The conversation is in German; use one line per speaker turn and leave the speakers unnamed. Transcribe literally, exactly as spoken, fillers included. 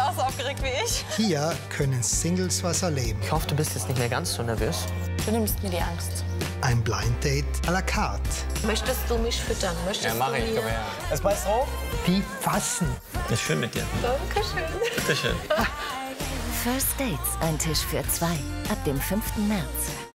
genauso aufgeregt wie ich.
Hier können Singles was erleben.
Ich hoffe, du bist jetzt nicht mehr ganz so nervös.
Du nimmst mir die Angst.
Ein Blind Date à la carte.
Möchtest du mich füttern? Möchtest
Ja, mach
du
ich.
mir...
Komm her.
Es beißt hoch.
Wie fassen.
Ist schön mit dir.
Dankeschön.
Bitte schön.
First Dates, ein Tisch für zwei. Ab dem fünften März.